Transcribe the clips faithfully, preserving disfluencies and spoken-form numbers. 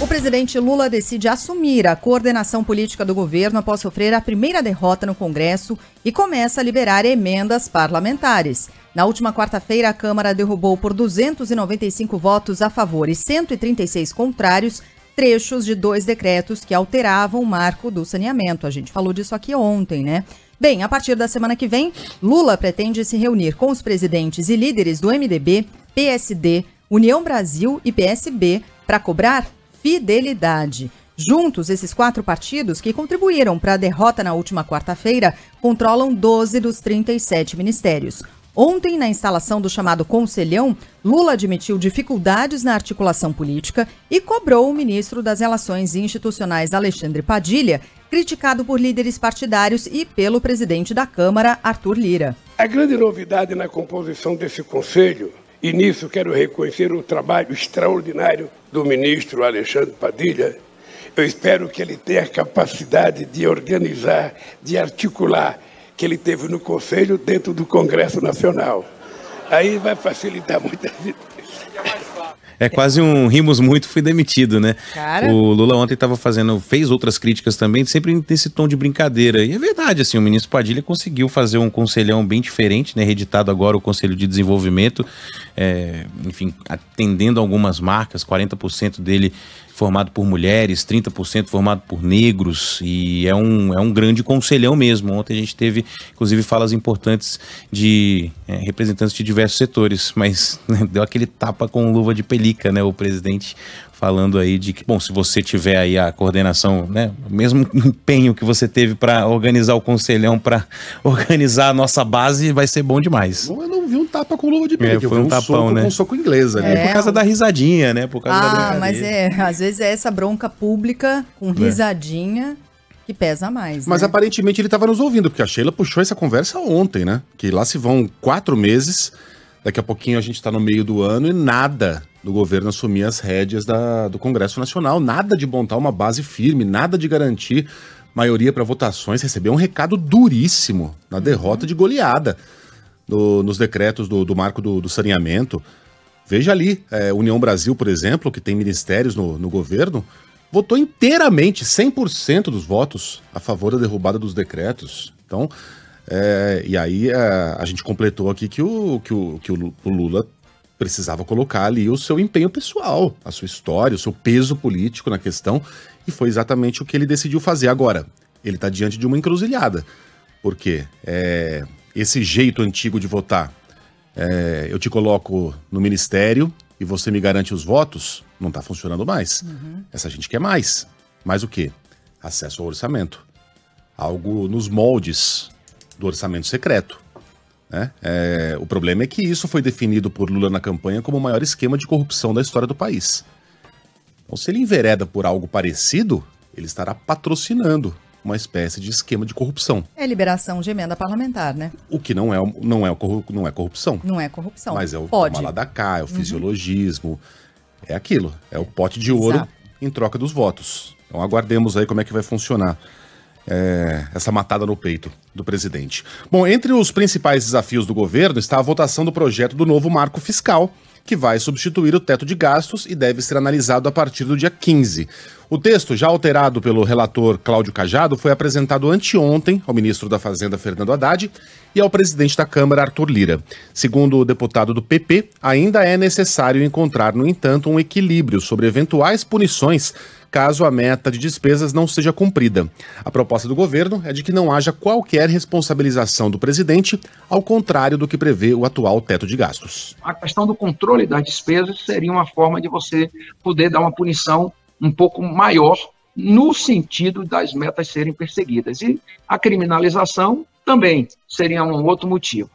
presidente Lula decide assumir a coordenação política do governo após sofrer a primeira derrota no Congresso e começa a liberar emendas parlamentares. Na última quarta-feira, a Câmara derrubou por duzentos e noventa e cinco votos a favor e cento e trinta e seis contrários trechos de dois decretos que alteravam o marco do saneamento. A gente falou disso aqui ontem, né? Bem, a partir da semana que vem, Lula pretende se reunir com os presidentes e líderes do M D B, P S D, União Brasil e P S B para cobrar fidelidade. Juntos, esses quatro partidos que contribuíram para a derrota na última quarta-feira controlam doze dos trinta e sete ministérios. Ontem, na instalação do chamado Conselhão, Lula admitiu dificuldades na articulação política e cobrou o ministro das Relações Institucionais, Alexandre Padilha, criticado por líderes partidários e pelo presidente da Câmara, Arthur Lira. A grande novidade na composição desse conselho, e nisso quero reconhecer o trabalho extraordinário do ministro Alexandre Padilha, eu espero que ele tenha a capacidade de organizar, de articular, que ele teve no Conselho dentro do Congresso Nacional. Aí vai facilitar muita vida. É quase um rimos muito, fui demitido, né? Cara. O Lula ontem estava fazendo, fez outras críticas também, sempre nesse tom de brincadeira. E é verdade, assim, o ministro Padilha conseguiu fazer um conselhão bem diferente, né? Reeditado agora o Conselho de Desenvolvimento, é, enfim, atendendo algumas marcas, quarenta por cento dele formado por mulheres, trinta por cento formado por negros, e é um, é um grande conselhão mesmo. Ontem a gente teve, inclusive, falas importantes de é, representantes de diversos setores, mas né, deu aquele tapa com luva de pelica, né, o presidente falando aí de que, bom, se você tiver aí a coordenação, né, o mesmo empenho que você teve para organizar o conselhão, para organizar a nossa base, vai ser bom demais. Eu não vi um tapa com luva de pelica, é, foi eu vi um, um tapão, soco né? com soco inglês ali. É, é por causa da risadinha, né, por causa ah, da brincadeira. mas é, às vezes é essa bronca pública com risadinha que pesa mais, Mas né? aparentemente ele estava nos ouvindo, porque a Sheila puxou essa conversa ontem, né? Que lá se vão quatro meses, daqui a pouquinho a gente está no meio do ano e nada do governo assumir as rédeas da, do Congresso Nacional, nada de montar uma base firme, nada de garantir maioria para votações, recebeu um recado duríssimo na derrota de goleada no, nos decretos do, do marco do, do saneamento. Veja ali, é, União Brasil, por exemplo, que tem ministérios no, no governo, votou inteiramente, cem por cento dos votos a favor da derrubada dos decretos. Então, é, e aí é, a gente completou aqui que o, que o, que o Lula precisava colocar ali o seu empenho pessoal, a sua história, o seu peso político na questão, e foi exatamente o que ele decidiu fazer. Agora, ele está diante de uma encruzilhada, porque é, esse jeito antigo de votar, é, eu te coloco no ministério e você me garante os votos, não está funcionando mais. Uhum. Essa gente quer mais. Mais o quê? Acesso ao orçamento. Algo nos moldes do orçamento secreto. Né? É, o problema é que isso foi definido por Lula na campanha como o maior esquema de corrupção da história do país. Então, se ele envereda por algo parecido, ele estará patrocinando uma espécie de esquema de corrupção. É liberação de emenda parlamentar, né? O que não é, não é, não é corrupção. Não é corrupção. Mas é o Pode. toma lá da cá, é o uhum. fisiologismo, é aquilo. É o pote de ouro Exato. Em troca dos votos. Então aguardemos aí como é que vai funcionar É, essa matada no peito do presidente. Bom, entre os principais desafios do governo está a votação do projeto do novo marco fiscal, que vai substituir o teto de gastos e deve ser analisado a partir do dia quinze. O texto, já alterado pelo relator Cláudio Cajado, foi apresentado anteontem ao ministro da Fazenda, Fernando Haddad, e ao presidente da Câmara, Arthur Lira. Segundo o deputado do P P, ainda é necessário encontrar, no entanto, um equilíbrio sobre eventuais punições caso a meta de despesas não seja cumprida. A proposta do governo é de que não haja qualquer responsabilização do presidente, ao contrário do que prevê o atual teto de gastos. A questão do controle das despesas seria uma forma de você poder dar uma punição um pouco maior no sentido das metas serem perseguidas. E a criminalização também seria um outro motivo.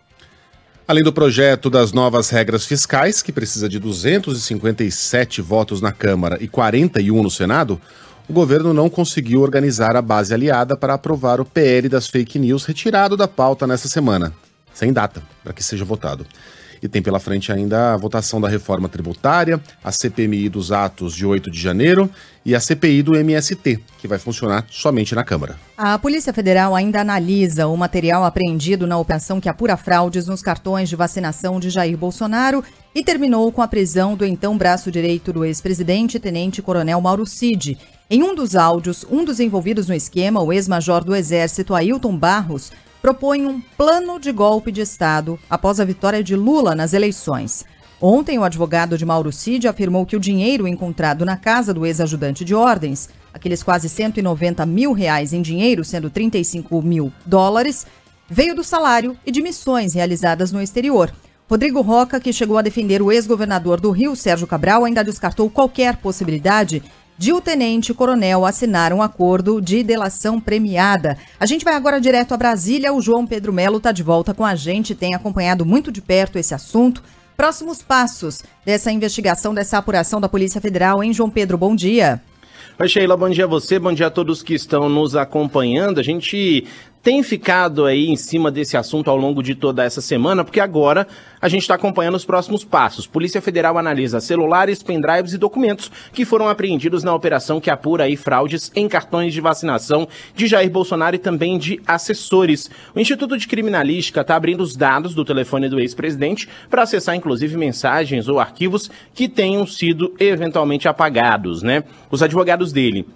Além do projeto das novas regras fiscais, que precisa de duzentos e cinquenta e sete votos na Câmara e quarenta e um no Senado, o governo não conseguiu organizar a base aliada para aprovar o P L das fake news retirado da pauta nessa semana, sem data, para que seja votado. E tem pela frente ainda a votação da reforma tributária, a C P M I dos atos de oito de janeiro e a C P I do M S T, que vai funcionar somente na Câmara. A Polícia Federal ainda analisa o material apreendido na operação que apura fraudes nos cartões de vacinação de Jair Bolsonaro e terminou com a prisão do então braço direito do ex-presidente, tenente-coronel Mauro Cid. Em um dos áudios, um dos envolvidos no esquema, o ex-major do Exército, Ailton Barros, propõe um plano de golpe de Estado após a vitória de Lula nas eleições. Ontem, o advogado de Mauro Cid afirmou que o dinheiro encontrado na casa do ex-ajudante de ordens, aqueles quase cento e noventa mil reais em dinheiro, sendo trinta e cinco mil dólares, veio do salário e de missões realizadas no exterior. Rodrigo Roca, que chegou a defender o ex-governador do Rio, Sérgio Cabral, ainda descartou qualquer possibilidade de o tenente-coronel assinar um acordo de delação premiada. A gente vai agora direto a Brasília. O João Pedro Melo está de volta com a gente, tem acompanhado muito de perto esse assunto. Próximos passos dessa investigação, dessa apuração da Polícia Federal, hein, João Pedro? Bom dia. Oi, Sheila, bom dia a você, bom dia a todos que estão nos acompanhando. A gente tem ficado aí em cima desse assunto ao longo de toda essa semana, porque agora a gente está acompanhando os próximos passos. Polícia Federal analisa celulares, pendrives e documentos que foram apreendidos na operação que apura aí fraudes em cartões de vacinação de Jair Bolsonaro e também de assessores. O Instituto de Criminalística está abrindo os dados do telefone do ex-presidente para acessar, inclusive, mensagens ou arquivos que tenham sido eventualmente apagados, né? Os advogados dele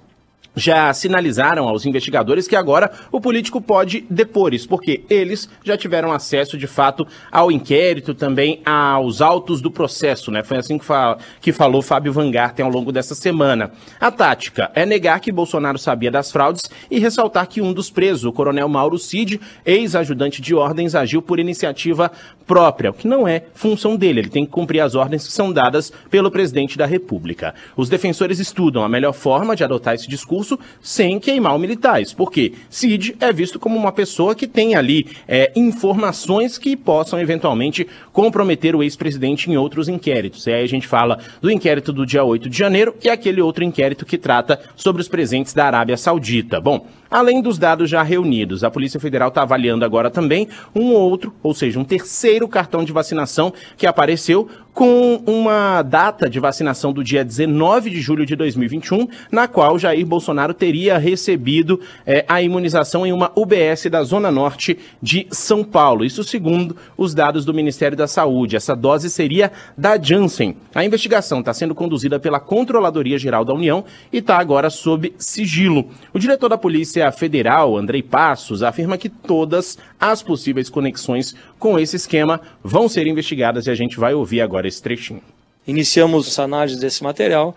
já sinalizaram aos investigadores que agora o político pode depor isso, porque eles já tiveram acesso, de fato, ao inquérito, também aos autos do processo, né? Foi assim que, fa- que falou Fábio Van Garten ao longo dessa semana. A tática é negar que Bolsonaro sabia das fraudes e ressaltar que um dos presos, o coronel Mauro Cid, ex-ajudante de ordens, agiu por iniciativa própria, o que não é função dele. Ele tem que cumprir as ordens que são dadas pelo presidente da República. Os defensores estudam a melhor forma de adotar esse discurso sem queimar militares, porque Cid é visto como uma pessoa que tem ali é, informações que possam eventualmente comprometer o ex-presidente em outros inquéritos. E aí a gente fala do inquérito do dia oito de janeiro e aquele outro inquérito que trata sobre os presentes da Arábia Saudita. Bom, além dos dados já reunidos, a Polícia Federal está avaliando agora também um outro, ou seja, um terceiro cartão de vacinação que apareceu com uma data de vacinação do dia dezenove de julho de dois mil e vinte e um, na qual Jair Bolsonaro teria recebido é, a imunização em uma U B S da Zona Norte de São Paulo. Isso segundo os dados do Ministério da Saúde. Essa dose seria da Janssen. A investigação está sendo conduzida pela Controladoria Geral da União e está agora sob sigilo. O diretor da Polícia Federal, Andrei Passos, afirma que todas as possíveis conexões com esse esquema vão ser investigadas e a gente vai ouvir agora esse trechinho. Iniciamos a análise desse material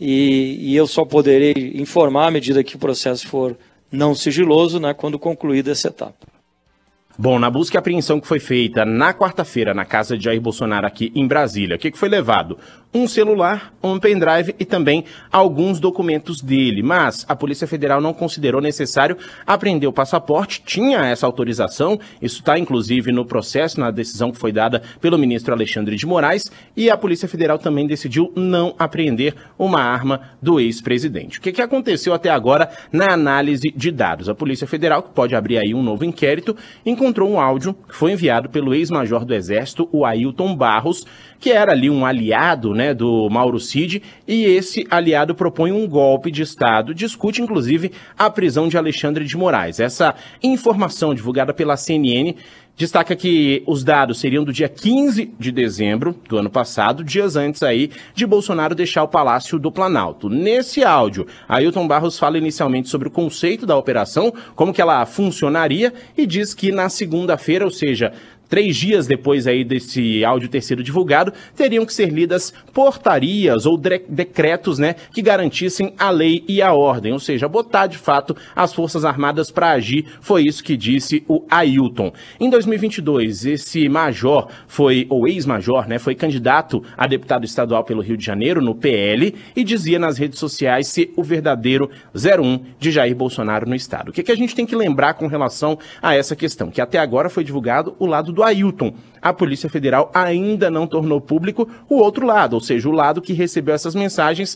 e, e eu só poderei informar à medida que o processo for não sigiloso, né, quando concluída essa etapa. Bom, na busca e apreensão que foi feita na quarta-feira na casa de Jair Bolsonaro aqui em Brasília, o que, que foi levado? Um celular, um pendrive e também alguns documentos dele. Mas a Polícia Federal não considerou necessário apreender o passaporte, tinha essa autorização, isso está inclusive no processo, na decisão que foi dada pelo ministro Alexandre de Moraes, e a Polícia Federal também decidiu não apreender uma arma do ex-presidente. O que, que aconteceu até agora na análise de dados? A Polícia Federal, que pode abrir aí um novo inquérito, encontrou um áudio que foi enviado pelo ex-major do Exército, o Ailton Barros, que era ali um aliado, né, do Mauro Cid, e esse aliado propõe um golpe de Estado, discute inclusive a prisão de Alexandre de Moraes. Essa informação divulgada pela C N N destaca que os dados seriam do dia quinze de dezembro do ano passado, dias antes aí de Bolsonaro deixar o Palácio do Planalto. Nesse áudio, Ailton Barros fala inicialmente sobre o conceito da operação, como que ela funcionaria, e diz que na segunda-feira, ou seja, três dias depois aí desse áudio ter sido divulgado, teriam que ser lidas portarias ou decretos, né, que garantissem a lei e a ordem, ou seja, botar de fato as Forças Armadas para agir, foi isso que disse o Ailton. Em dois mil e vinte e dois, esse major foi, ou ex-major, né, foi candidato a deputado estadual pelo Rio de Janeiro, no P L, e dizia nas redes sociais ser o verdadeiro zero um de Jair Bolsonaro no estado. O que, que a gente tem que lembrar com relação a essa questão? Que até agora foi divulgado o lado do Ailton. A Polícia Federal ainda não tornou público o outro lado, ou seja, o lado que recebeu essas mensagens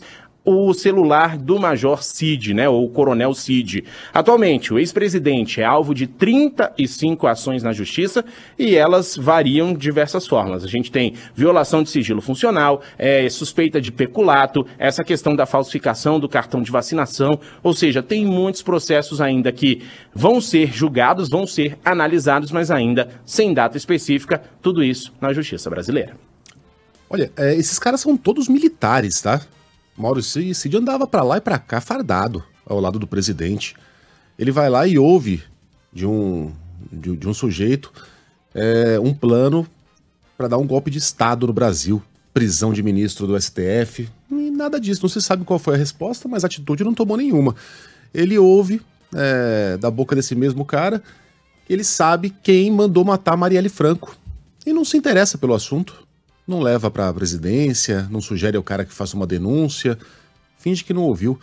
o celular do Major Cid, né, ou Coronel Cid. Atualmente, o ex-presidente é alvo de trinta e cinco ações na justiça e elas variam de diversas formas. A gente tem violação de sigilo funcional, é, suspeita de peculato, essa questão da falsificação do cartão de vacinação, ou seja, tem muitos processos ainda que vão ser julgados, vão ser analisados, mas ainda sem data específica, tudo isso na justiça brasileira. Olha, é, esses caras são todos militares, tá? Mauro Cid andava pra lá e pra cá fardado, ao lado do presidente. Ele vai lá e ouve de um, de, de um sujeito é, um plano para dar um golpe de Estado no Brasil. Prisão de ministro do S T F, e nada disso. Não se sabe qual foi a resposta, mas a atitude não tomou nenhuma. Ele ouve é, da boca desse mesmo cara, ele sabe quem mandou matar Marielle Franco. E não se interessa pelo assunto. Não leva para a presidência, não sugere ao cara que faça uma denúncia, finge que não ouviu.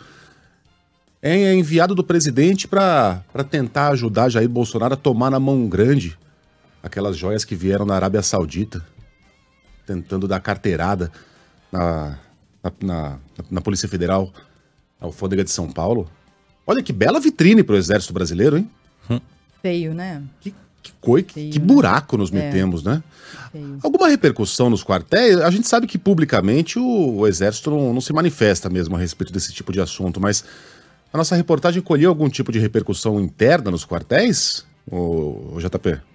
É enviado do presidente para tentar ajudar Jair Bolsonaro a tomar na mão grande aquelas joias que vieram da Arábia Saudita, tentando dar carteirada na, na, na, na Polícia Federal, na Alfândega de São Paulo. Olha que bela vitrine para o Exército Brasileiro, hein? Feio, né? Que Que coi, que, que buraco nos metemos, é. né? Feio. Alguma repercussão nos quartéis? A gente sabe que publicamente o, o Exército não, não se manifesta mesmo a respeito desse tipo de assunto, mas a nossa reportagem colheu algum tipo de repercussão interna nos quartéis, o, o J P?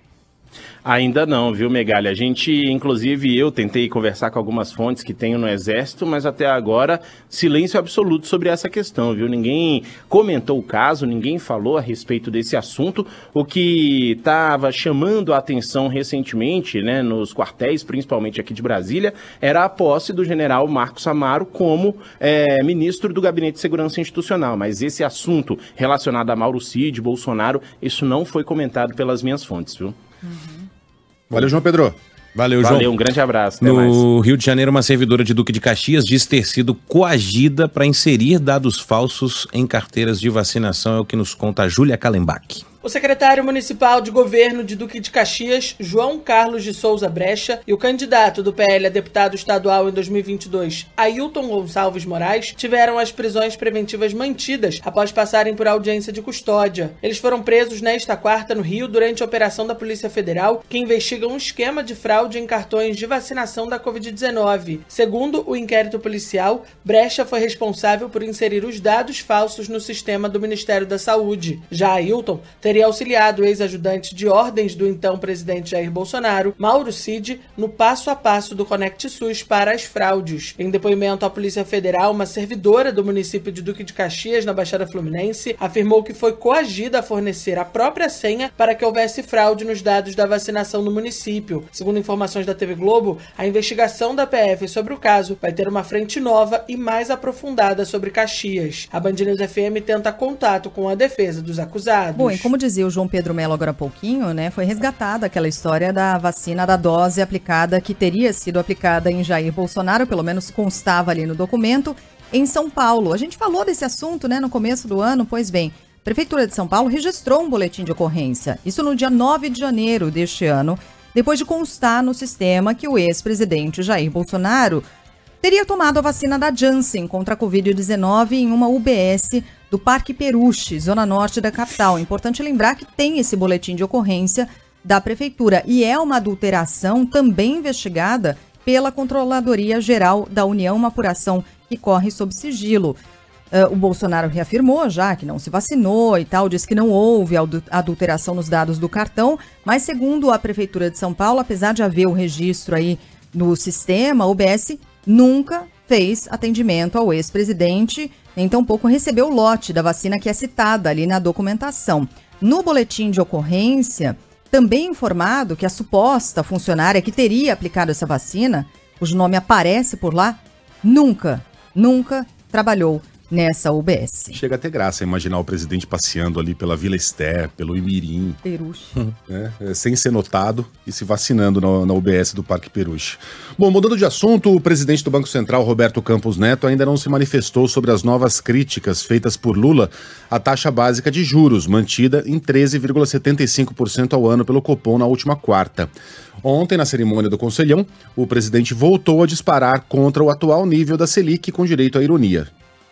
Ainda não, viu, Megali? A gente, inclusive eu, tentei conversar com algumas fontes que tenho no Exército, mas até agora, silêncio absoluto sobre essa questão, viu? Ninguém comentou o caso, ninguém falou a respeito desse assunto. O que estava chamando a atenção recentemente, né, nos quartéis, principalmente aqui de Brasília, era a posse do general Marcos Amaro como é, ministro do Gabinete de Segurança Institucional. Mas esse assunto relacionado a Mauro Cid, Bolsonaro, isso não foi comentado pelas minhas fontes, viu? Uhum. Valeu, João Pedro. Valeu, João. Valeu, um grande abraço. Até no mais. Rio de Janeiro, uma servidora de Duque de Caxias diz ter sido coagida para inserir dados falsos em carteiras de vacinação. É o que nos conta a Júlia Kallenbach. O secretário municipal de governo de Duque de Caxias, João Carlos de Souza Brecha, e o candidato do P L a deputado estadual em dois mil e vinte e dois, Ailton Gonçalves Moraes, tiveram as prisões preventivas mantidas após passarem por audiência de custódia. Eles foram presos nesta quarta no Rio durante a operação da Polícia Federal, que investiga um esquema de fraude em cartões de vacinação da covid dezenove. Segundo o inquérito policial, Brecha foi responsável por inserir os dados falsos no sistema do Ministério da Saúde. Já Ailton teria auxiliado o ex-ajudante de ordens do então presidente Jair Bolsonaro, Mauro Cid, no passo a passo do Conect SUS para as fraudes. Em depoimento à Polícia Federal, uma servidora do município de Duque de Caxias, na Baixada Fluminense, afirmou que foi coagida a fornecer a própria senha para que houvesse fraude nos dados da vacinação no município. Segundo informações da T V Globo, a investigação da P F sobre o caso vai ter uma frente nova e mais aprofundada sobre Caxias. A Band News F M tenta contato com a defesa dos acusados. Bom, e como dizia o João Pedro Mello agora há pouquinho, né, foi resgatada aquela história da vacina da dose aplicada, que teria sido aplicada em Jair Bolsonaro, pelo menos constava ali no documento, em São Paulo. A gente falou desse assunto, né, no começo do ano, pois bem, a Prefeitura de São Paulo registrou um boletim de ocorrência, isso no dia nove de janeiro deste ano, depois de constar no sistema que o ex-presidente Jair Bolsonaro teria tomado a vacina da Janssen contra a covid dezenove em uma U B S do Parque Peruche, zona norte da capital. É importante lembrar que tem esse boletim de ocorrência da Prefeitura e é uma adulteração também investigada pela Controladoria Geral da União, uma apuração que corre sob sigilo. Uh, o Bolsonaro reafirmou já que não se vacinou e tal, disse que não houve adulteração nos dados do cartão, mas segundo a Prefeitura de São Paulo, apesar de haver o registro aí no sistema, a U B S nunca fez atendimento ao ex-presidente, nem tampouco recebeu o lote da vacina que é citada ali na documentação. No boletim de ocorrência, também informado que a suposta funcionária que teria aplicado essa vacina, cujo nome aparece por lá, nunca, nunca trabalhou nessa U B S. Chega a ter graça imaginar o presidente passeando ali pela Vila Esté, pelo Imirim. Peruche. Né, sem ser notado e se vacinando na, na U B S do Parque Peruche. Bom, mudando de assunto, o presidente do Banco Central, Roberto Campos Neto, ainda não se manifestou sobre as novas críticas feitas por Lula à taxa básica de juros, mantida em treze vírgula setenta e cinco por cento ao ano pelo Copom na última quarta. Ontem, na cerimônia do Conselhão, o presidente voltou a disparar contra o atual nível da Selic com direito à ironia.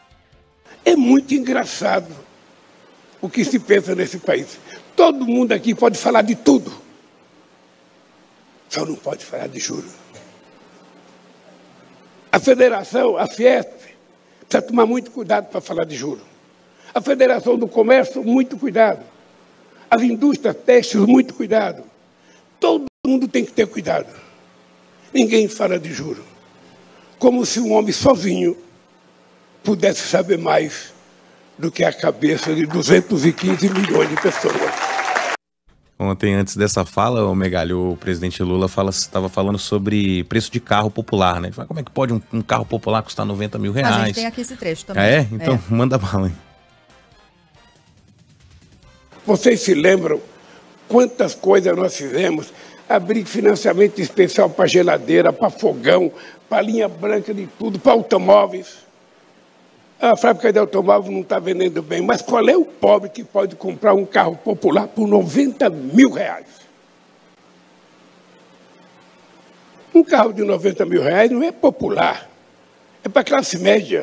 É muito engraçado o que se pensa nesse país. Todo mundo aqui pode falar de tudo, só não pode falar de juros. A federação, a Fiesp, precisa tomar muito cuidado para falar de juros. A Federação do Comércio, muito cuidado. As indústrias têxteis, muito cuidado. Todo mundo tem que ter cuidado. Ninguém fala de juros. Como se um homem sozinho pudesse saber mais do que a cabeça de duzentos e quinze milhões de pessoas. Ontem, antes dessa fala, o Megalho, o presidente Lula, estava falando sobre preço de carro popular, né? Ele fala, como é que pode um, um carro popular custar noventa mil reais? A gente tem aqui esse trecho também. Ah, é? Então, é. Manda bala, hein? Vocês se lembram quantas coisas nós fizemos? Abrir financiamento especial para geladeira, para fogão, para linha branca de tudo, para automóveis. A fábrica de automóvel não está vendendo bem, mas qual é o pobre que pode comprar um carro popular por noventa mil reais? Um carro de noventa mil reais não é popular, é para classe média.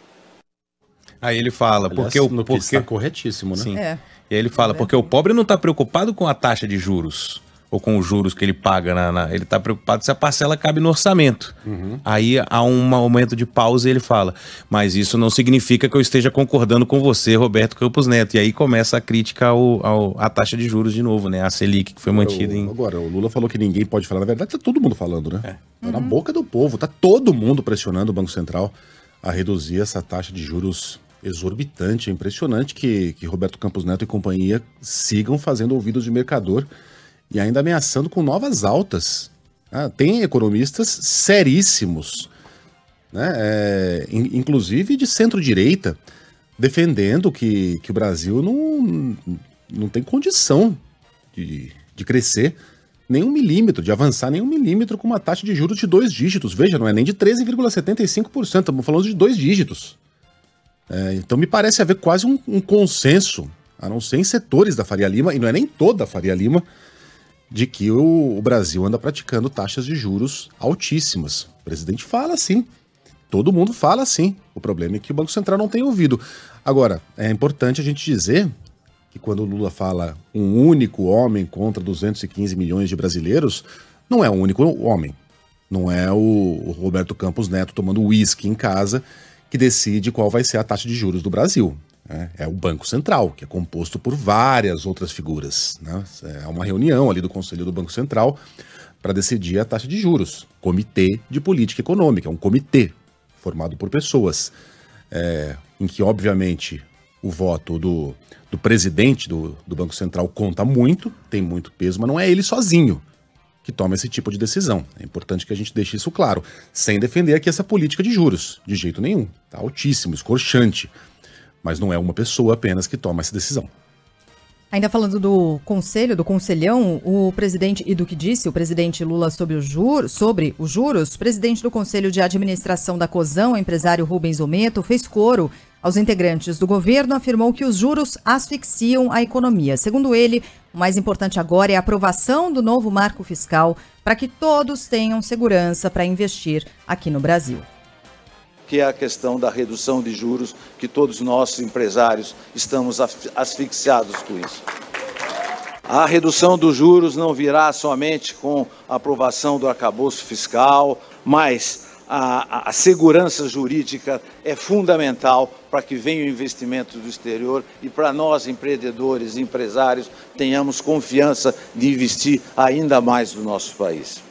Aí ele fala, Aliás, porque o no porque está corretíssimo, né? Sim. É. E aí ele fala, porque o pobre não está preocupado com a taxa de juros, ou com os juros que ele paga, na, na, ele está preocupado se a parcela cabe no orçamento. Uhum. Aí há um momento de pausa e ele fala, mas isso não significa que eu esteja concordando com você, Roberto Campos Neto. E aí começa a crítica ao, ao, à taxa de juros de novo, né? A Selic, que foi mantida em... Agora, o Lula falou que ninguém pode falar. Na verdade, tá todo mundo falando, né? É. Tá uhum. na boca do povo. Tá todo mundo pressionando o Banco Central a reduzir essa taxa de juros exorbitante. É impressionante que, que Roberto Campos Neto e companhia sigam fazendo ouvidos de mercador e ainda ameaçando com novas altas. Ah, tem economistas seríssimos, né? É, in, inclusive de centro-direita, defendendo que, que o Brasil não, não tem condição de, de crescer nem um milímetro, de avançar nem um milímetro com uma taxa de juros de dois dígitos. Veja, não é nem de treze vírgula setenta e cinco por cento, estamos falando de dois dígitos. É, então me parece haver quase um, um consenso, a não ser em setores da Faria Lima, e não é nem toda a Faria Lima, de que o, o Brasil anda praticando taxas de juros altíssimas. O presidente fala assim, todo mundo fala assim. O problema é que o Banco Central não tem ouvido. Agora, é importante a gente dizer que quando o Lula fala um único homem contra duzentos e quinze milhões de brasileiros, não é um único homem. Não é o, o Roberto Campos Neto tomando uísque em casa que decide qual vai ser a taxa de juros do Brasil. É o Banco Central, que é composto por várias outras figuras, né? É uma reunião ali do Conselho do Banco Central para decidir a taxa de juros. Comitê de Política Econômica, é um comitê formado por pessoas, é, em que, obviamente, o voto do, do presidente do, do Banco Central conta muito, tem muito peso, mas não é ele sozinho que toma esse tipo de decisão. É importante que a gente deixe isso claro, sem defender aqui essa política de juros, de jeito nenhum. Tá altíssimo, escorchante. Mas não é uma pessoa apenas que toma essa decisão. Ainda falando do conselho, do conselhão, o presidente, e do que disse o presidente Lula sobre, o juro, sobre os juros, o presidente do Conselho de Administração da Cozão, o empresário Rubens Ometo, fez coro aos integrantes do governo, afirmou que os juros asfixiam a economia. Segundo ele, o mais importante agora é a aprovação do novo marco fiscal para que todos tenham segurança para investir aqui no Brasil. Que é a questão da redução de juros, que todos nós, empresários, estamos asfixiados com isso. A redução dos juros não virá somente com a aprovação do arcabouço fiscal, mas a, a segurança jurídica é fundamental para que venham investimentos do exterior e para nós, empreendedores e empresários, tenhamos confiança de investir ainda mais no nosso país.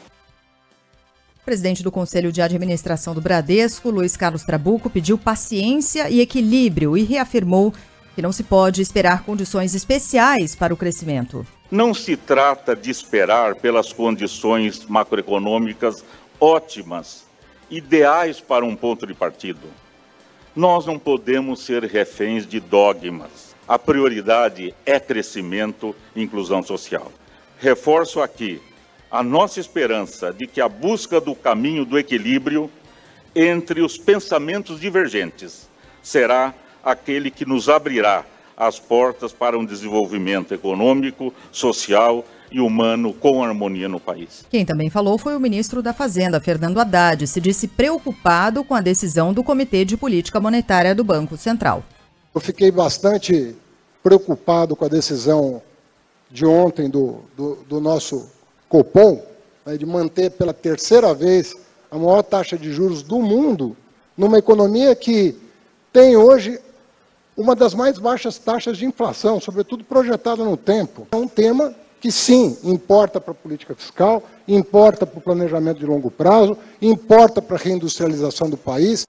O presidente do Conselho de Administração do Bradesco, Luiz Carlos Trabuco, pediu paciência e equilíbrio e reafirmou que não se pode esperar condições especiais para o crescimento. Não se trata de esperar pelas condições macroeconômicas ótimas, ideais para um ponto de partida. Nós não podemos ser reféns de dogmas. A prioridade é crescimento e inclusão social. Reforço aqui a nossa esperança de que a busca do caminho do equilíbrio entre os pensamentos divergentes será aquele que nos abrirá as portas para um desenvolvimento econômico, social e humano com harmonia no país. Quem também falou foi o ministro da Fazenda, Fernando Haddad, se disse preocupado com a decisão do Comitê de Política Monetária do Banco Central. Eu fiquei bastante preocupado com a decisão de ontem do, do, do nosso Copom, né, de manter pela terceira vez a maior taxa de juros do mundo, numa economia que tem hoje uma das mais baixas taxas de inflação, sobretudo projetada no tempo. É um tema que, sim, importa para a política fiscal, importa para o planejamento de longo prazo, importa para a reindustrialização do país.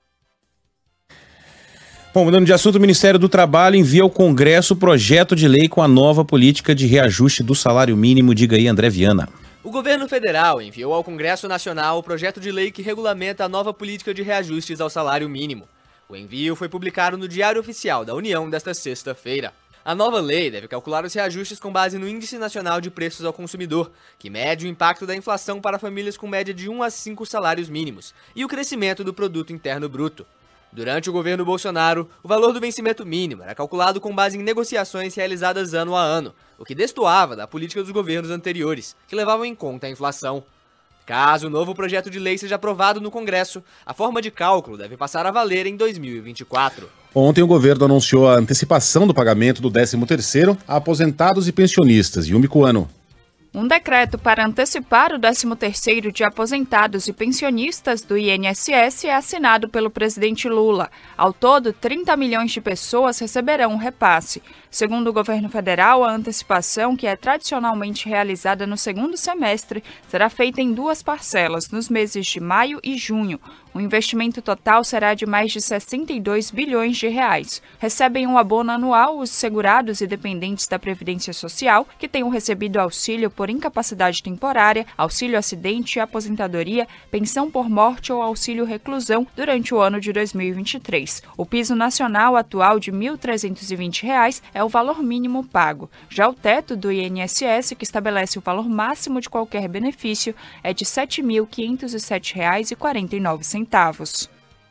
Bom, mudando de assunto, o Ministério do Trabalho envia ao Congresso o projeto de lei com a nova política de reajuste do salário mínimo. Diga aí, André Viana. O governo federal enviou ao Congresso Nacional o projeto de lei que regulamenta a nova política de reajustes ao salário mínimo. O envio foi publicado no Diário Oficial da União desta sexta-feira. A nova lei deve calcular os reajustes com base no Índice Nacional de Preços ao Consumidor, que mede o impacto da inflação para famílias com média de um a cinco salários mínimos, e o crescimento do Produto Interno Bruto. Durante o governo Bolsonaro, o valor do vencimento mínimo era calculado com base em negociações realizadas ano a ano, o que destoava da política dos governos anteriores, que levavam em conta a inflação. Caso o novo projeto de lei seja aprovado no Congresso, a forma de cálculo deve passar a valer em dois mil e vinte e quatro. Ontem o governo anunciou a antecipação do pagamento do décimo terceiro a aposentados e pensionistas. Yumi Cuano. Um decreto para antecipar o décimo terceiro de aposentados e pensionistas do I N S S é assinado pelo presidente Lula. Ao todo, trinta milhões de pessoas receberão um repasse. Segundo o governo federal, a antecipação, que é tradicionalmente realizada no segundo semestre, será feita em duas parcelas, nos meses de maio e junho. O investimento total será de mais de sessenta e dois bilhões de reais. Recebem um abono anual os segurados e dependentes da Previdência Social, que tenham recebido auxílio por incapacidade temporária, auxílio acidente e aposentadoria, pensão por morte ou auxílio reclusão durante o ano de dois mil e vinte e três. O piso nacional atual de mil trezentos e vinte reais é o valor mínimo pago. Já o teto do I N S S, que estabelece o valor máximo de qualquer benefício, é de sete mil quinhentos e sete reais e quarenta e nove centavos.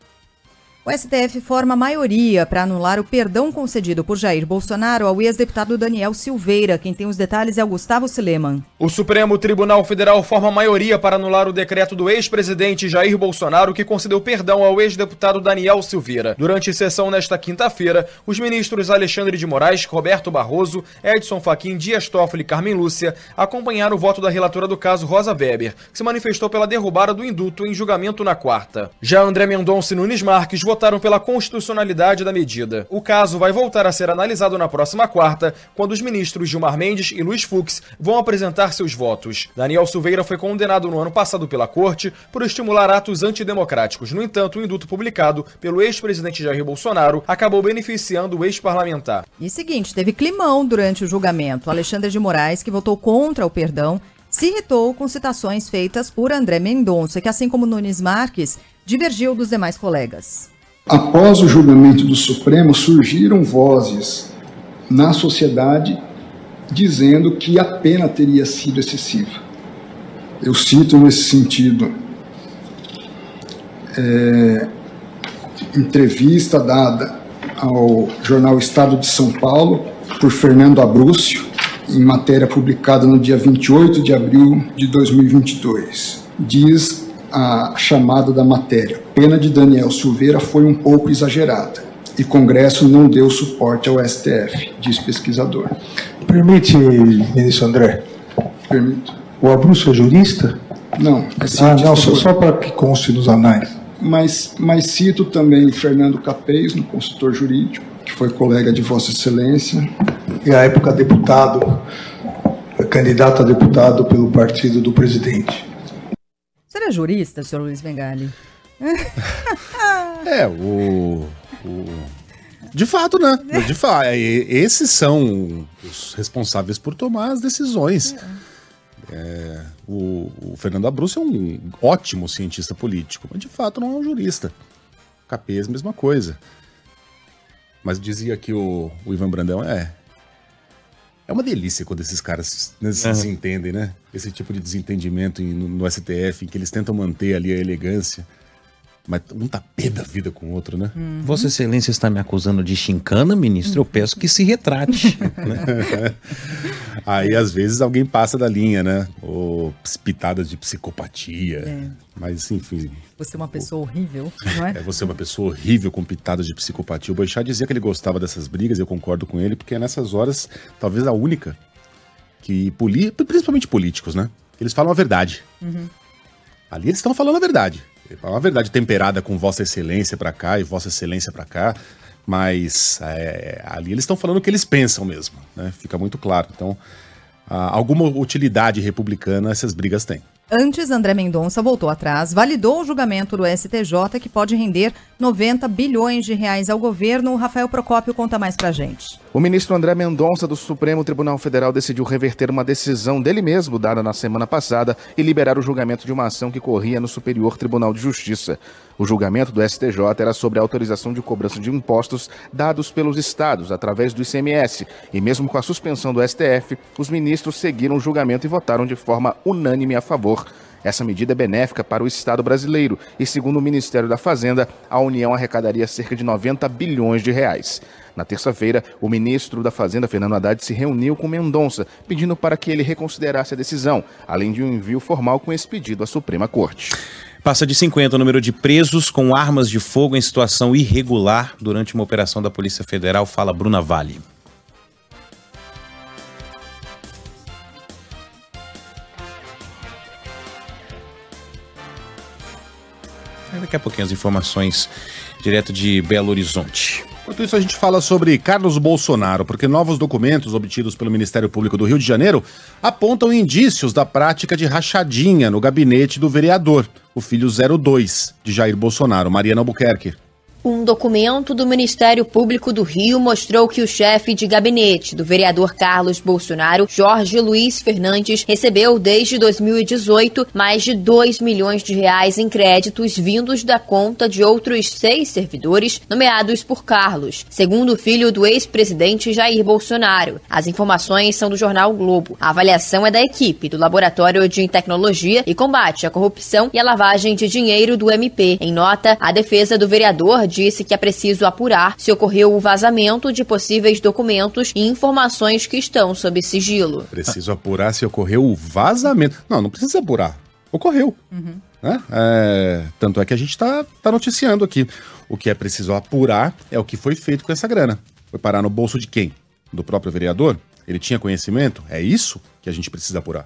O S T F forma maioria para anular o perdão concedido por Jair Bolsonaro ao ex-deputado Daniel Silveira. Quem tem os detalhes é o Gustavo Sileman. O Supremo Tribunal Federal forma maioria para anular o decreto do ex-presidente Jair Bolsonaro, que concedeu perdão ao ex-deputado Daniel Silveira. Durante sessão nesta quinta-feira, os ministros Alexandre de Moraes, Roberto Barroso, Edson Fachin, Dias Toffoli e Carmen Lúcia acompanharam o voto da relatora do caso, Rosa Weber, que se manifestou pela derrubada do indulto em julgamento na quarta. Já André Mendonça e Nunes Marques votaram pela constitucionalidade da medida. O caso vai voltar a ser analisado na próxima quarta, quando os ministros Gilmar Mendes e Luiz Fux vão apresentar seus votos. Daniel Silveira foi condenado no ano passado pela Corte por estimular atos antidemocráticos. No entanto, o indulto publicado pelo ex-presidente Jair Bolsonaro acabou beneficiando o ex-parlamentar. E seguinte, teve climão durante o julgamento. Alexandre de Moraes, que votou contra o perdão, se irritou com citações feitas por André Mendonça, que, assim como Nunes Marques, divergiu dos demais colegas. Após o julgamento do Supremo, surgiram vozes na sociedade dizendo que a pena teria sido excessiva. Eu cito nesse sentido é, entrevista dada ao jornal Estado de São Paulo por Fernando Abrúcio, em matéria publicada no dia vinte e oito de abril de dois mil e vinte e dois. Diz a chamada da matéria: pena de Daniel Silveira foi um pouco exagerada e Congresso não deu suporte ao S T F, diz pesquisador. Permite, ministro André? Permito. O Abrúcio é jurista? Não, é Ah, não, só, só para que conste nos anais. Mas, mas cito também Fernando Capês, um consultor jurídico, que foi colega de Vossa Excelência. E à época deputado, candidato a deputado pelo partido do presidente. Você era jurista, senhor Luiz Bengali? É, o, o... De fato, né? De fato, esses são os responsáveis por tomar as decisões. É, o, o Fernando Abrúcio é um ótimo cientista político, mas de fato não é um jurista. Capês, mesma coisa. Mas dizia que o, o Ivan Brandão é... É uma delícia quando esses caras né, se desentendem, né? Esse tipo de desentendimento no, no S T F, em que eles tentam manter ali a elegância. Mas um tá pé da vida com o outro, né? Uhum. Vossa Excelência está me acusando de chincana, ministro? Eu peço que se retrate. Né? Aí, às vezes, alguém passa da linha, né? Ou pitadas de psicopatia. É. Mas, enfim... Você é uma pessoa horrível, não é? É, você é uma pessoa horrível com pitadas de psicopatia. O Boechat dizia que ele gostava dessas brigas, eu concordo com ele, porque é nessas horas, talvez a única, que principalmente políticos, né? Eles falam a verdade. Uhum. Ali eles estão falando a verdade. Uma verdade temperada com Vossa Excelência pra cá e Vossa Excelência pra cá, mas é, ali eles estão falando o que eles pensam mesmo, né? Fica muito claro. Então, ah, alguma utilidade republicana essas brigas têm. Antes, André Mendonça voltou atrás, validou o julgamento do S T J que pode render noventa bilhões de reais ao governo. O Rafael Procópio conta mais pra gente. O ministro André Mendonça do Supremo Tribunal Federal decidiu reverter uma decisão dele mesmo dada na semana passada e liberar o julgamento de uma ação que corria no Superior Tribunal de Justiça. O julgamento do S T J era sobre a autorização de cobrança de impostos dados pelos estados através do I C M S. E mesmo com a suspensão do S T F, os ministros seguiram o julgamento e votaram de forma unânime a favor. Essa medida é benéfica para o Estado brasileiro e, segundo o Ministério da Fazenda, a União arrecadaria cerca de noventa bilhões de reais. Na terça-feira, o ministro da Fazenda, Fernando Haddad, se reuniu com Mendonça, pedindo para que ele reconsiderasse a decisão, além de um envio formal com esse pedido à Suprema Corte. Passa de cinquenta o número de presos com armas de fogo em situação irregular durante uma operação da Polícia Federal. Fala Bruna Vale. Daqui a pouquinho as informações direto de Belo Horizonte. Enquanto isso, a gente fala sobre Carlos Bolsonaro, porque novos documentos obtidos pelo Ministério Público do Rio de Janeiro apontam indícios da prática de rachadinha no gabinete do vereador, o filho zero dois de Jair Bolsonaro, Mariana Albuquerque. Um documento do Ministério Público do Rio mostrou que o chefe de gabinete do vereador Carlos Bolsonaro, Jorge Luiz Fernandes, recebeu desde dois mil e dezoito mais de dois milhões de reais em créditos vindos da conta de outros seis servidores nomeados por Carlos, segundo o filho do ex-presidente Jair Bolsonaro. As informações são do jornal Globo. A avaliação é da equipe do Laboratório de Tecnologia e Combate à Corrupção e à Lavagem de Dinheiro do M P. Em nota, a defesa do vereador disse que é preciso apurar se ocorreu o vazamento de possíveis documentos e informações que estão sob sigilo. Preciso apurar se ocorreu o vazamento. Não, não precisa apurar. Ocorreu. Uhum. Né? É, tanto é que a gente está tá noticiando aqui. O que é preciso apurar é o que foi feito com essa grana. Foi parar no bolso de quem? Do próprio vereador? Ele tinha conhecimento? É isso que a gente precisa apurar.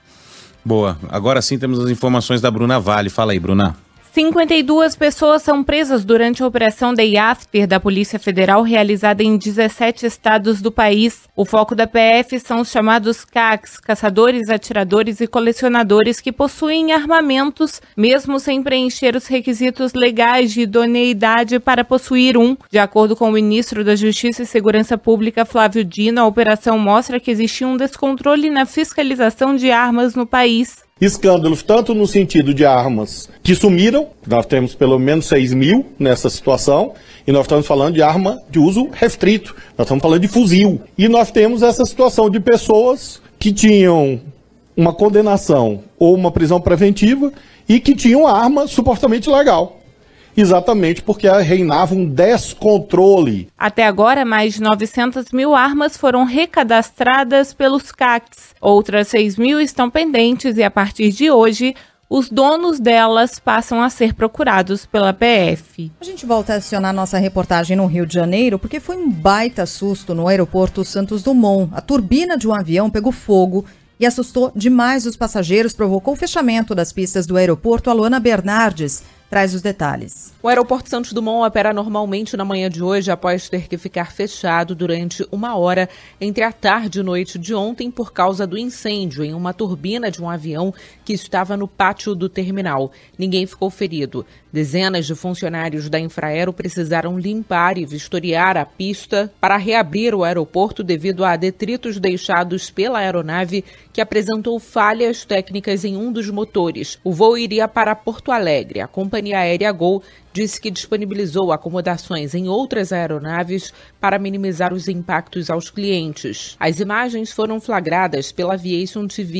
Boa. Agora sim temos as informações da Bruna Vale. Fala aí, Bruna. cinquenta e duas pessoas são presas durante a Operação Day After da Polícia Federal realizada em dezessete estados do país. O foco da P F são os chamados C A Cs, caçadores, atiradores e colecionadores que possuem armamentos, mesmo sem preencher os requisitos legais de idoneidade para possuir um. De acordo com o ministro da Justiça e Segurança Pública, Flávio Dino, a operação mostra que existia um descontrole na fiscalização de armas no país. Escândalos tanto no sentido de armas que sumiram, nós temos pelo menos seis mil nessa situação, e nós estamos falando de arma de uso restrito, nós estamos falando de fuzil. E nós temos essa situação de pessoas que tinham uma condenação ou uma prisão preventiva e que tinham arma supostamente legal. Exatamente porque reinava um descontrole. Até agora, mais de novecentas mil armas foram recadastradas pelos C A Cs. Outras seis mil estão pendentes e, a partir de hoje, os donos delas passam a ser procurados pela P F. A gente volta a acionar nossa reportagem no Rio de Janeiro porque foi um baita susto no aeroporto Santos Dumont. A turbina de um avião pegou fogo e assustou demais os passageiros, provocou o fechamento das pistas do aeroporto. A Luana Bernardes traz os detalhes. O aeroporto Santos Dumont opera normalmente na manhã de hoje após ter que ficar fechado durante uma hora entre a tarde e noite de ontem por causa do incêndio em uma turbina de um avião que estava no pátio do terminal. Ninguém ficou ferido. Dezenas de funcionários da Infraero precisaram limpar e vistoriar a pista para reabrir o aeroporto devido a detritos deixados pela aeronave que apresentou falhas técnicas em um dos motores. O voo iria para Porto Alegre. A companhia aérea Gol disse que disponibilizou acomodações em outras aeronaves para minimizar os impactos aos clientes. As imagens foram flagradas pela Aviation T V.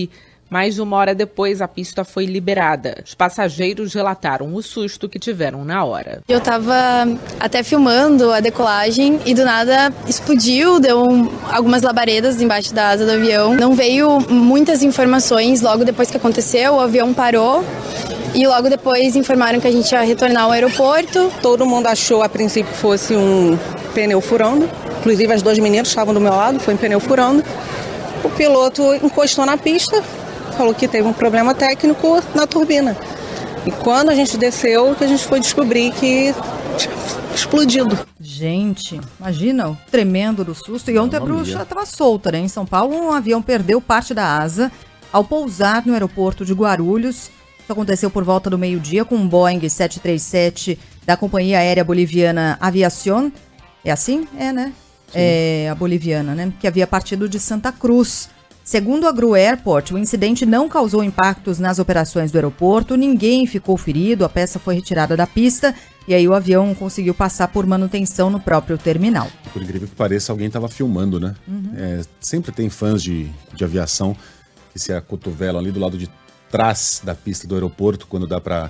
Mais de uma hora depois, a pista foi liberada. Os passageiros relataram o susto que tiveram na hora. Eu estava até filmando a decolagem e do nada explodiu, deu um, algumas labaredas embaixo da asa do avião. Não veio muitas informações logo depois que aconteceu, o avião parou. E logo depois informaram que a gente ia retornar ao aeroporto. Todo mundo achou a princípio que fosse um pneu furando. Inclusive as duas meninas estavam do meu lado, foi um pneu furando. O piloto encostou na pista, falou que teve um problema técnico na turbina. E quando a gente desceu, que a gente foi descobrir que tinha explodido. Gente, imagina o tremendo do susto. E ontem a bruxa estava solta, né? Em São Paulo, um avião perdeu parte da asa ao pousar no aeroporto de Guarulhos. Isso aconteceu por volta do meio-dia com um Boeing sete três sete da companhia aérea boliviana Aviación. É assim? É, né? É a boliviana, né? Que havia partido de Santa Cruz. Segundo a Gru Airport, o incidente não causou impactos nas operações do aeroporto, ninguém ficou ferido, a peça foi retirada da pista e aí o avião conseguiu passar por manutenção no próprio terminal. Por incrível que pareça, alguém estava filmando, né? Uhum. É, sempre tem fãs de, de aviação que se acotovelam ali do lado de trás da pista do aeroporto, quando dá para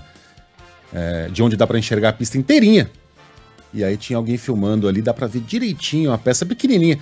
é, de onde dá para enxergar a pista inteirinha. E aí tinha alguém filmando ali, dá para ver direitinho, uma peça pequenininha.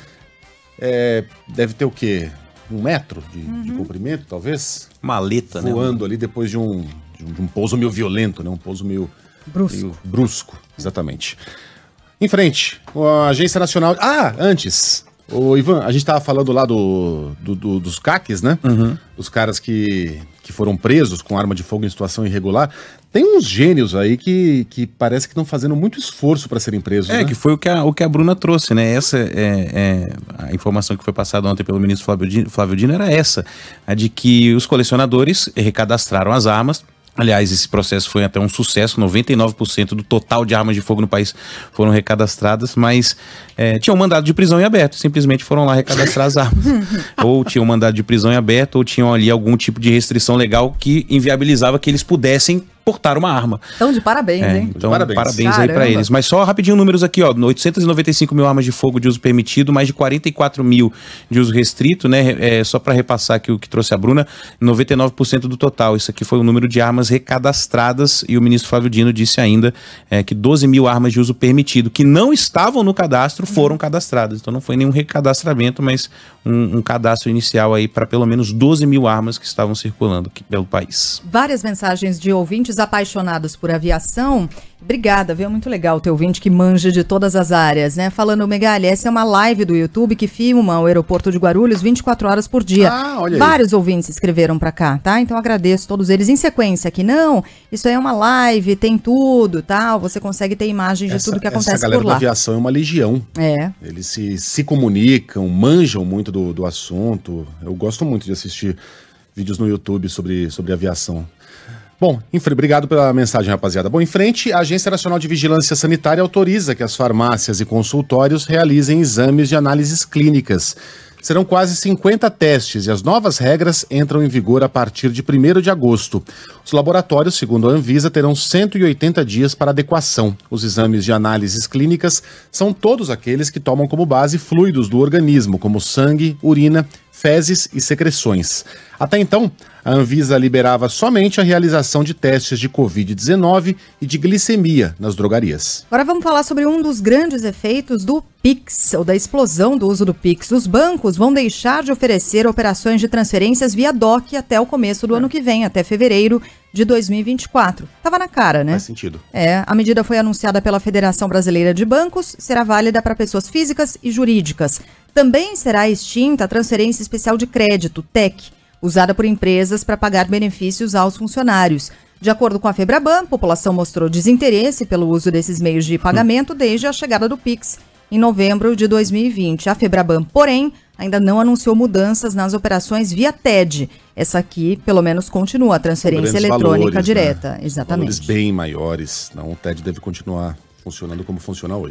É, deve ter o quê? Um metro de, uhum. de comprimento, talvez? Maleta, né? Voando ali depois de um, de um, de um pouso meio violento, né? Um pouso meio brusco. Meio brusco, exatamente. Em frente, a Agência Nacional... Ah, antes... Ô, Ivan, a gente estava falando lá do, do, do, dos C A Cs, né? Uhum. Os caras que, que foram presos com arma de fogo em situação irregular. Tem uns gênios aí que, que parece que estão fazendo muito esforço para serem presos, É, né? que foi o que, a, o que a Bruna trouxe, né? Essa é, é a informação que foi passada ontem pelo ministro Flávio Dino, Flávio Dino era essa, a de que os colecionadores recadastraram as armas. Aliás, esse processo foi até um sucesso, noventa e nove por cento do total de armas de fogo no país foram recadastradas, mas é, tinham mandado de prisão em aberto, simplesmente foram lá recadastrar as armas. Ou tinham mandado de prisão em aberto, ou tinham ali algum tipo de restrição legal que inviabilizava que eles pudessem portar uma arma. Então, de parabéns, é, hein? Então, parabéns, parabéns aí pra eles. Mas só rapidinho números aqui, ó, oitocentos e noventa e cinco mil armas de fogo de uso permitido, mais de quarenta e quatro mil de uso restrito, né? É, só para repassar aqui o que trouxe a Bruna, noventa e nove por cento do total. Isso aqui foi o número de armas recadastradas e o ministro Flávio Dino disse ainda é, que doze mil armas de uso permitido, que não estavam no cadastro, foram cadastradas. Então não foi nenhum recadastramento, mas um, um cadastro inicial aí para pelo menos doze mil armas que estavam circulando aqui pelo país. Várias mensagens de ouvintes apaixonados por aviação. Obrigada, viu? Muito legal ter ouvinte que manja de todas as áreas, né? Falando, Megali, essa é uma live do YouTube que filma o aeroporto de Guarulhos vinte e quatro horas por dia. Ah, olha aí. Vários ouvintes escreveram pra cá, tá? Então agradeço todos eles em sequência aqui. Não, isso aí é uma live, tem tudo, tal. Você consegue ter imagens de essa, tudo que acontece essa galera por lá. da aviação é uma legião. É. Eles se, se comunicam, manjam muito do, do assunto. Eu gosto muito de assistir vídeos no YouTube sobre, sobre aviação. Bom, obrigado pela mensagem, rapaziada. Bom, em frente, a Agência Nacional de Vigilância Sanitária autoriza que as farmácias e consultórios realizem exames de análises clínicas. Serão quase cinquenta testes e as novas regras entram em vigor a partir de primeiro de agosto. Os laboratórios, segundo a Anvisa, terão cento e oitenta dias para adequação. Os exames de análises clínicas são todos aqueles que tomam como base fluidos do organismo, como sangue, urina, fezes e secreções. Até então, a Anvisa liberava somente a realização de testes de covid dezenove e de glicemia nas drogarias. Agora vamos falar sobre um dos grandes efeitos do Pix, ou da explosão do uso do Pix. Os bancos vão deixar de oferecer operações de transferências via D O C até o começo do é. ano que vem, até fevereiro de dois mil e vinte e quatro. Tava na cara, né? Faz sentido. É, a medida foi anunciada pela Federação Brasileira de Bancos, será válida para pessoas físicas e jurídicas. Também será extinta a transferência especial de crédito, T E C, usada por empresas para pagar benefícios aos funcionários. De acordo com a Febraban, a população mostrou desinteresse pelo uso desses meios de pagamento desde a chegada do Pix, em novembro de dois mil e vinte. A Febraban, porém, ainda não anunciou mudanças nas operações via T E D. Essa aqui, pelo menos, continua a transferência eletrônica valores, direta. Né? Exatamente. Valores bem maiores. Não, o T E D deve continuar funcionando como funciona hoje.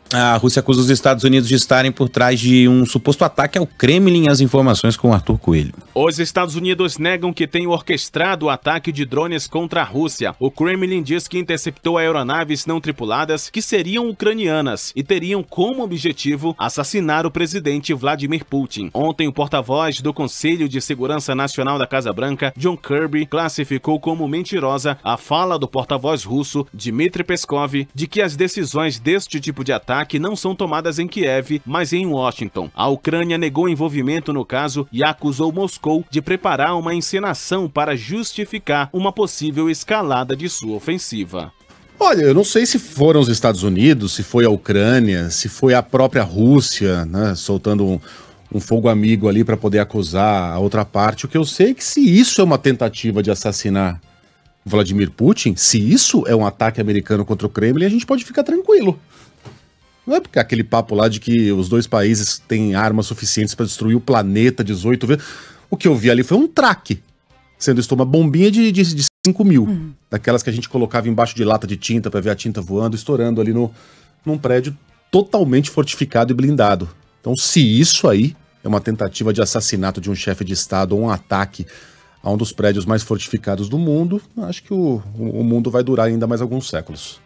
A Rússia acusa os Estados Unidos de estarem por trás de um suposto ataque ao Kremlin. As informações com Arthur Coelho. Os Estados Unidos negam que tenham orquestrado o ataque de drones contra a Rússia. O Kremlin diz que interceptou aeronaves não tripuladas que seriam ucranianas e teriam como objetivo assassinar o presidente Vladimir Putin. Ontem, o porta-voz do Conselho de Segurança Nacional da Casa Branca, John Kirby, classificou como mentirosa a fala do porta-voz russo, Dmitry Peskov, de que as decisões deste tipo de ataque que não são tomadas em Kiev, mas em Washington. A Ucrânia negou envolvimento no caso e acusou Moscou de preparar uma encenação para justificar uma possível escalada de sua ofensiva. Olha, eu não sei se foram os Estados Unidos, se foi a Ucrânia, se foi a própria Rússia, né, soltando um, um fogo amigo ali para poder acusar a outra parte. O que eu sei é que se isso é uma tentativa de assassinar Vladimir Putin, se isso é um ataque americano contra o Kremlin, a gente pode ficar tranquilo. Não é porque aquele papo lá de que os dois países têm armas suficientes para destruir o planeta dezoito vezes. O que eu vi ali foi um traque, sendo isso uma bombinha de, de, de cinco mil. Uhum. Daquelas que a gente colocava embaixo de lata de tinta para ver a tinta voando, estourando ali no, num prédio totalmente fortificado e blindado. Então, se isso aí é uma tentativa de assassinato de um chefe de Estado ou um ataque a um dos prédios mais fortificados do mundo, acho que o, o mundo vai durar ainda mais alguns séculos.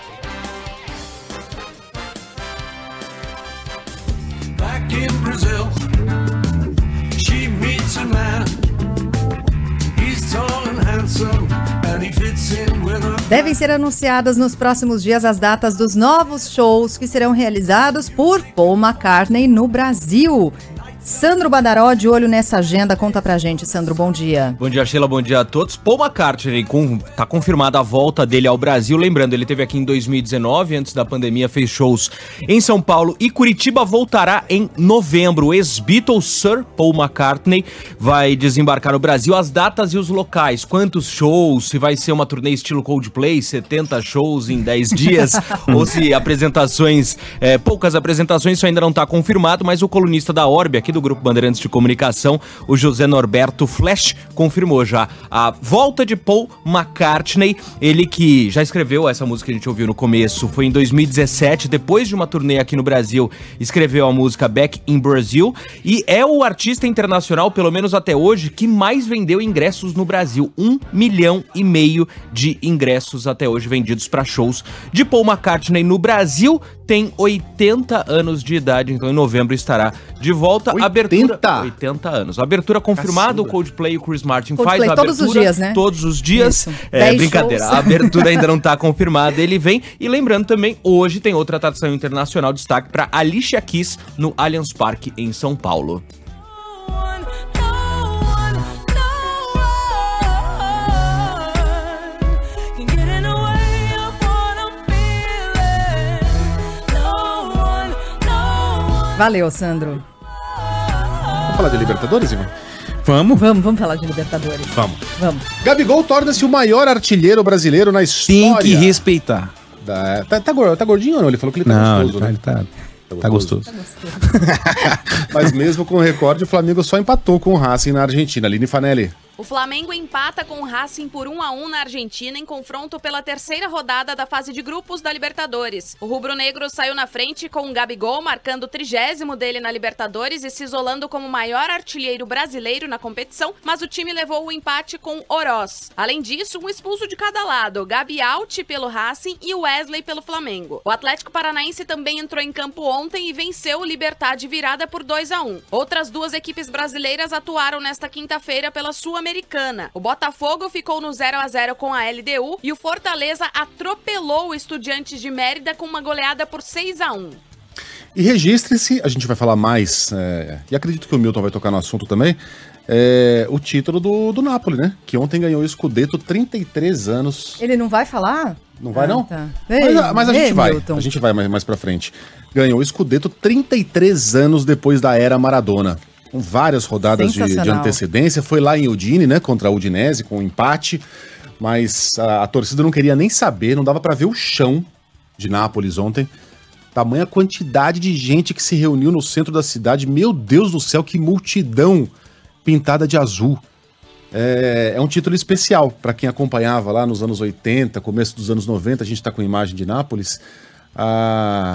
In Brazil, she meets a man. He's tall and handsome, and he fits in with her. Devem ser anunciadas nos próximos dias as datas dos novos shows que serão realizados por Paul McCartney no Brasil. Sandro Badaró, de olho nessa agenda, conta pra gente. Sandro, bom dia. Bom dia, Sheila, bom dia a todos. Paul McCartney, com, tá confirmada a volta dele ao Brasil. Lembrando, ele esteve aqui em dois mil e dezenove, antes da pandemia, fez shows em São Paulo e Curitiba. Voltará em novembro. O ex-Beatles Sir Paul McCartney vai desembarcar no Brasil. As datas e os locais, quantos shows, se vai ser uma turnê estilo Coldplay, setenta shows em dez dias, ou se apresentações, é, poucas apresentações, isso ainda não tá confirmado, mas o colunista da Orbe, aqui do Grupo Bandeirantes de Comunicação, o José Norberto Flash, confirmou já a volta de Paul McCartney. Ele que já escreveu essa música que a gente ouviu no começo, foi em dois mil e dezessete, depois de uma turnê aqui no Brasil, escreveu a música Back in Brazil, e é o artista internacional, pelo menos até hoje, que mais vendeu ingressos no Brasil. Um milhão e meio de ingressos até hoje vendidos para shows de Paul McCartney no Brasil. Tem oitenta anos de idade, então em novembro estará de volta. oitenta? Abertura, oitenta anos. Abertura confirmada, o Coldplay e o Chris Martin Coldplay, faz a abertura. todos os dias, né? Todos os dias. Isso. É brincadeira, shows. A abertura ainda não está confirmada, ele vem. E lembrando também, hoje tem outra atração internacional, destaque para Alicia Keys no Allianz Parque em São Paulo. Valeu, Sandro. Vamos falar de Libertadores, Ivan? Vamos? Vamos, vamos falar de Libertadores. Vamos. Vamos. Gabigol torna-se o maior artilheiro brasileiro na história. Tem que respeitar. Da... Tá, tá, tá gordinho ou não? Ele falou que ele tá não, gostoso, ele né? tá, ele tá, tá gostoso. Tá gostoso. Mas mesmo com o recorde, o Flamengo só empatou com o Racing na Argentina. Aline Fanelli. O Flamengo empata com o Racing por um a um na Argentina em confronto pela terceira rodada da fase de grupos da Libertadores. O rubro-negro saiu na frente com o Gabigol marcando o trigésimo dele na Libertadores e se isolando como o maior artilheiro brasileiro na competição, mas o time levou o empate com Oroz. Além disso, um expulso de cada lado, Gabi Alt pelo Racing e Wesley pelo Flamengo. O Atlético Paranaense também entrou em campo ontem e venceu o Libertad de virada por dois a um. Outras duas equipes brasileiras atuaram nesta quinta-feira pela Sul-Americana. O Botafogo ficou no zero a zero com a L D U e o Fortaleza atropelou o Estudiantes de Mérida com uma goleada por seis a um. E registre-se, a gente vai falar mais, é, e acredito que o Milton vai tocar no assunto também, é, o título do, do Napoli, né? Que ontem ganhou o Scudetto, trinta e três anos. Ele não vai falar? Não vai, ah, não? Tá. Mas, Ei, mas a ei, gente vai, Milton. a gente vai mais, mais pra frente. Ganhou o Scudetto trinta e três anos depois da era Maradona. Com várias rodadas de, de antecedência. Foi lá em Udine, né? Contra a Udinese, com um empate. Mas a, a torcida não queria nem saber, não dava pra ver o chão de Nápoles ontem. Tamanha quantidade de gente que se reuniu no centro da cidade. Meu Deus do céu, que multidão pintada de azul. É, é um título especial para quem acompanhava lá nos anos oitenta, começo dos anos noventa. A gente tá com imagem de Nápoles. A,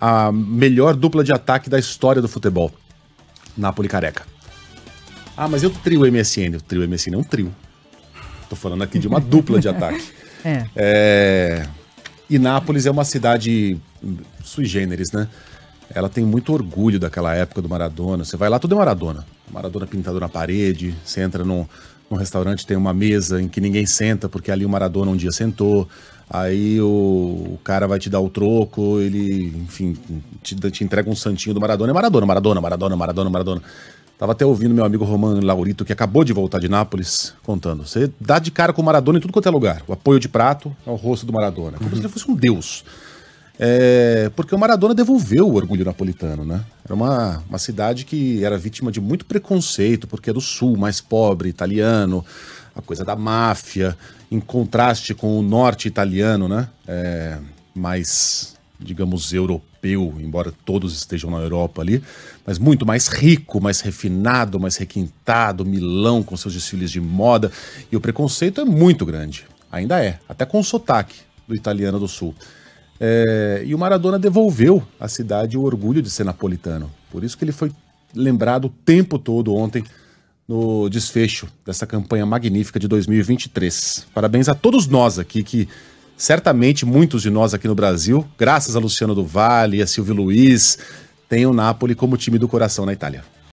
a melhor dupla de ataque da história do futebol. Napoli Careca. Ah, mas e o trio M S N? O trio M S N é um trio. Tô falando aqui de uma dupla de ataque. É. É... E Nápoles é uma cidade sui generis, né? Ela tem muito orgulho daquela época do Maradona. Você vai lá, tudo é Maradona. Maradona pintado na parede, você entra num, num restaurante, tem uma mesa em que ninguém senta, porque ali o Maradona um dia sentou. Aí o, o cara vai te dar o troco, ele, enfim, te, te entrega um santinho do Maradona. É Maradona, Maradona, Maradona, Maradona, Maradona. Tava até ouvindo meu amigo Roman Laurito, que acabou de voltar de Nápoles, contando. Você dá de cara com o Maradona em tudo quanto é lugar. O apoio de prato é o rosto do Maradona. Como uhum. se ele fosse um deus. É, porque o Maradona devolveu o orgulho napolitano, né? Era uma, uma cidade que era vítima de muito preconceito, porque é do sul, mais pobre, italiano, a coisa da máfia, em contraste com o norte italiano, né? É, mais, digamos, europeu, embora todos estejam na Europa ali, mas muito mais rico, mais refinado, mais requintado, Milão com seus desfiles de moda, e o preconceito é muito grande, ainda é, até com o sotaque do italiano do sul. É, e o Maradona devolveu à cidade o orgulho de ser napolitano. Por isso que ele foi lembrado o tempo todo ontem no desfecho dessa campanha magnífica de dois mil e vinte e três. Parabéns a todos nós aqui, que certamente muitos de nós aqui no Brasil, graças a Luciano do Vale e a Silvio Luiz, têm o Napoli como time do coração na Itália.